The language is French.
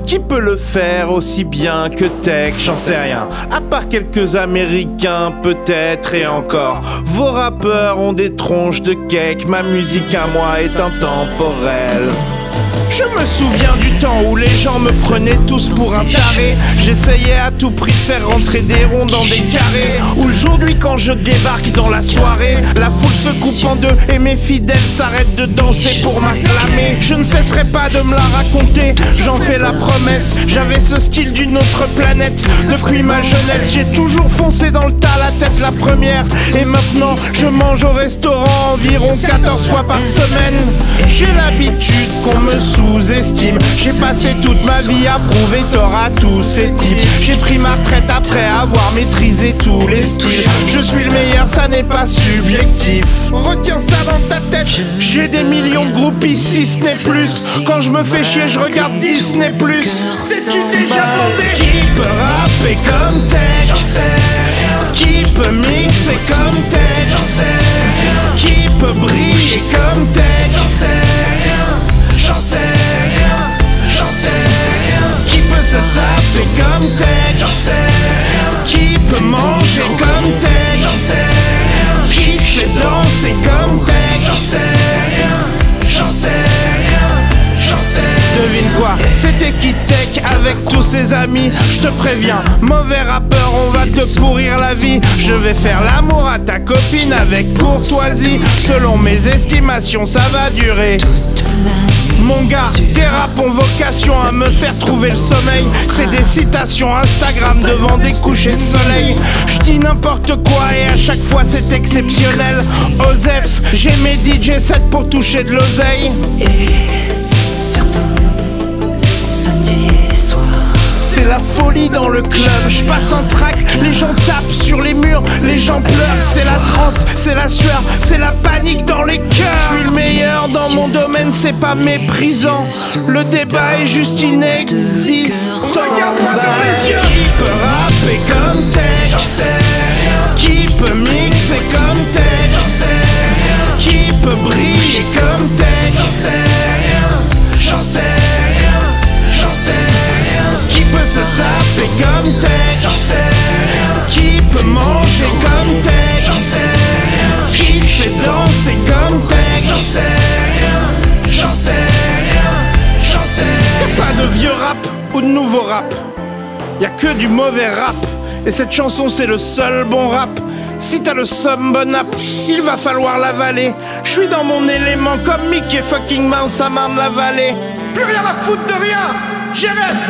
Qui peut le faire aussi bien que Tech? J'en sais rien. À part quelques Américains, peut-être, et encore. Vos rappeurs ont des tronches de cake. Ma musique à moi est intemporelle. Je me souviens du temps où les gens me prenaient tous pour un taré. J'essayais à tout prix de faire rentrer des ronds dans des carrés. Aujourd'hui quand je débarque dans la soirée, la foule se coupe en deux et mes fidèles s'arrêtent de danser pour m'acclamer. Je ne cesserai pas de me la raconter, j'en fais la promesse. J'avais ce style d'une autre planète. Depuis ma jeunesse, j'ai toujours foncé dans le tas, la tête la première. Et maintenant, je mange au restaurant environ 14 fois par semaine. J'ai l'habitude qu'on me sous-estime. J'ai passé toute ma vie à prouver tort à tous ces types. J'ai pris ma retraite après avoir maîtrisé tous les styles. Je suis le meilleur, ça n'est pas subjectif. Retiens ça dans ta tête. J'ai des millions de groupies, si ce n'est plus. Quand je me fais chier, je regarde Disney+. T'es-tu déjà demandé qui peut rapper comme Tech? J'en sais rien. Qui peut mixer comme Tech? J'en sais rien. Qui peut briller comme Tech? J'en sais rien. J'en sais rien, j'en sais rien. Qui peut se saper comme Tech? J'en sais rien. Qui peut manger comme Tech? J'en sais rien. Qui te fait danser comme Tech? J'en sais rien, j'en sais rien, j'en sais rien. Devine quoi? C'était qui Tech avec tous ses amis? Je te préviens, mauvais rappeur, on va te pourrir la vie. Je vais faire l'amour à ta copine avec courtoisie. Selon mes estimations, ça va durer. Mon gars, tes rap ont vocation à me faire trouver le sommeil. C'est des citations Instagram devant des couchers de soleil. Je dis n'importe quoi et à chaque fois c'est exceptionnel. Osef, j'ai mes DJ sets pour toucher de l'oseille. Et certains samedi soir, c'est la folie dans le club, je passe un track, les gens tapent sur les murs, les gens pleurent, c'est la transe, c'est la sueur, c'est la panique dans les cœurs. Je suis le meilleur dans mon domaine, c'est pas méprisant, le débat est juste inexistant. Regarde-moi dans les yeux. Qui peut rapper comme Tech? J'en sais rien. Qui peut mixer comme Tech? J'en sais rien. Qui peut briller comme Tech? J'en sais rien. J'en sais rien. J'en sais rien. Qui peut se saper comme Tech? J'en sais rien. Qui peut manger comme Tech? J'en sais rien. Qui te fait danser comme Tech? J'en sais rien. J'en sais rien. J'en sais rien. Pas de vieux rap ou de nouveau rap. Y'a que du mauvais rap. Et cette chanson c'est le seul bon rap. Si t'as le somme bon app, il va falloir l'avaler. J'suis dans mon élément comme Mickey fucking Mouse à Marne-la-Vallée. Plus rien à foutre de rien. J'ai rêve.